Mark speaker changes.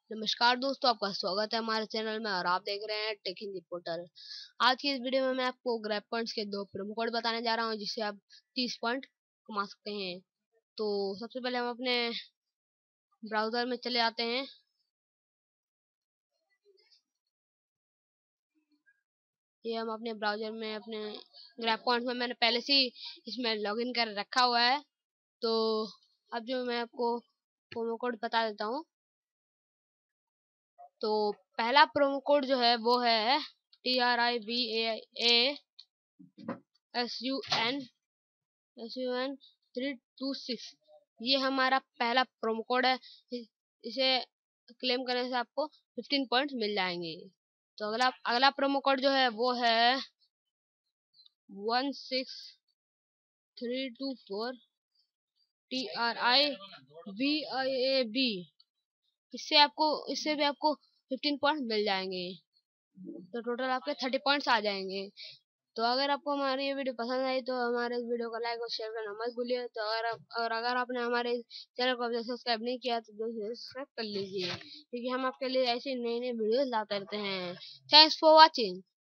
Speaker 1: नमस्कार दोस्तों, आपका स्वागत है हमारे चैनल में और आप देख रहे हैं टेक हिंदी पोर्टल। आज की इस वीडियो में मैं आपको ग्रैब पॉइंट्स के 2 प्रोमो कोड बताने जा रहा हूं जिससे आप 30 पॉइंट कमा सकते हैं। तो सबसे पहले हम अपने ब्राउज़र में चले आते हैं। ये हम अपने ब्राउज़र में अपने ग्रैब पॉइंट्स में मैंने पहले से ही इसमें लॉगिन कर रखा हुआ है। तो अब जो मैं आपको प्रोमो कोड बता देता हूँ। तो पहला प्रोमो कोड जो है वो है TRIVASUN326। ये हमारा पहला प्रोमो कोड है। इसे क्लेम करने से आपको 15 पॉइंट्स मिल जाएंगे। तो अगला अगला प्रोमो कोड जो है वो है 16324 TRIVIAB। इससे भी आपको 15 पॉइंट मिल जाएंगे। तो टोटल आपके 30 पॉइंट्स आ जाएंगे। तो अगर आपको हमारी ये वीडियो पसंद आई तो हमारे इस वीडियो को लाइक और शेयर करना मत भूलिए। तो अगर आपने हमारे चैनल को अभी तक सब्सक्राइब नहीं किया तो जल्दी सब्सक्राइब कर लीजिए, क्योंकि हम आपके लिए ऐसे नई नई वीडियोस लाते रहते हैं। Thanks for watching.